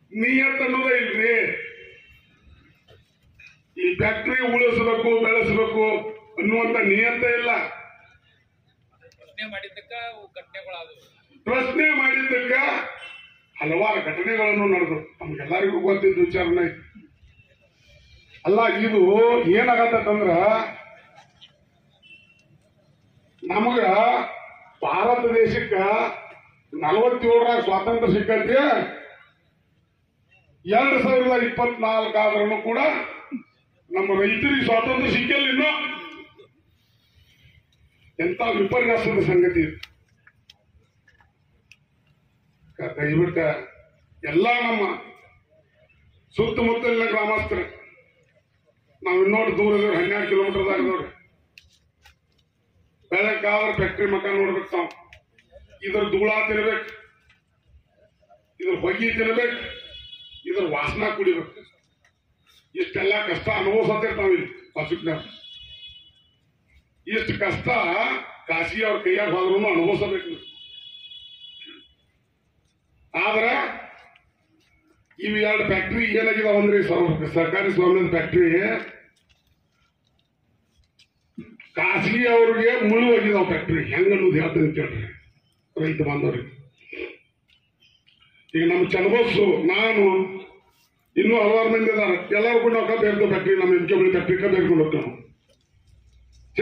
ನಿಯತ್ ಅನ್ನೋದೇ ಇಲ್ರಿ. ಈ ಫ್ಯಾಕ್ಟ್ರಿ ಉಳಿಸಬೇಕು ಬೆಳೆಸಬೇಕು ಅನ್ನುವಂತ ನಿಯತ ಇಲ್ಲ. ಪ್ರಶ್ನೆ ಮಾಡಿದ್ದಕ್ಕ ಹಲವಾರು ಘಟನೆಗಳನ್ನು ನಡೆದು ನಮ್ಗೆಲ್ಲರಿಗೂ ಗೊತ್ತಿದ್ದ ವಿಚಾರಣೆ. ಅಲ್ಲ, ಇದು ಏನಾಗತ್ತಂದ್ರ ನಮಗ ಭಾರತ ದೇಶಕ್ಕ 47ರಾಗ ಸ್ವಾತಂತ್ರ್ಯ ಸಿಕ್ಕಂತೆ. 2024 ಆದ್ರೂ ಕೂಡ ನಮ್ಮ ರೈತರಿಗೆ ಸ್ವಾತಂತ್ರ್ಯ ಸಿಕ್ಕಿಲ್ಲ. ಇನ್ನು ಎಂತ ವಿಪರ್ಯಾಸದ ಸಂಗತಿ ಇದು. ದಯವಿಟ್ಟ ಎಲ್ಲ ನಮ್ಮ ಸುತ್ತಮುತ್ತಲಿನ ಗ್ರಾಮಸ್ಥರು, ನಾವು ಇನ್ನೋಡು ದೂರ ಇದ್ದೇವೆ, 12 ಕಿಲೋಮೀಟರ್ದಾಗ ನೋಡ್ರಿ. ಬೆಳಕಾದ್ರೆ ಫ್ಯಾಕ್ಟ್ರಿ ಮಕ್ಕ ನೋಡ್ಬೇಕು. ನಾವು ಇದ್ರ ಧೂಳ ತಿನ್ಬೇಕು, ಇದ್ರ ಹೊಗೆ ತಿನ್ಬೇಕು, ಇದ್ರ ವಾಸನ ಕುಡಿಬೇಕು. ಇಷ್ಟೆಲ್ಲ ಕಷ್ಟ ಅನುಭವಿಸತ್ತಿರ್ತಾವ ಇಲ್ಲಿ ಹೊಸಕ್ನಾಗ. ಇಷ್ಟು ಕಷ್ಟ ಖಾಸಗಿ ಅವ್ರ ಕೈಯಾಗ ಹೋದ್ರೂ ಅನುಭವಿಸಬೇಕು. ಆದ್ರೆ ಇವು 2 ಫ್ಯಾಕ್ಟ್ರಿ ಏನಾಗಿದಾವ ಅಂದ್ರೆ ಸರ್ಕಾರಿ ಸ್ವಾಮ್ಯದ ಫ್ಯಾಕ್ಟ್ರಿ ಖಾಸಗಿ ಅವ್ರಿಗೆ ಮುಳು ಹೋಗಿದಾವ ಫ್ಯಾಕ್ಟ್ರಿ. ಹೆಂಗ ಅನ್ನೋದು ಹೇಳ್ತೀನಿ ಕೇಳ್ರಿ ರೈತ ಬಾಂಧವ್ರಿಗೆ. ಈಗ ನಮ್ಮ ಚನ್ನಬಸ್ಸು, ನಾನು ಇನ್ನೂ ಹಲವಾರು ಮಂದಿ ಇದಾರೆ. ಎಲ್ಲರೂ ಕೂಡ ನಾವು ಕಬ್ಬು ಫ್ಯಾಕ್ಟ್ರಿ, ನಮ್ಮ ಎಂಕೆ ಫ್ಯಾಕ್ಟ್ರಿ ಕಬ್ಬು ಹೇಳ್ಕೊಂಡು ಹೋಗ್ತೇವೆ.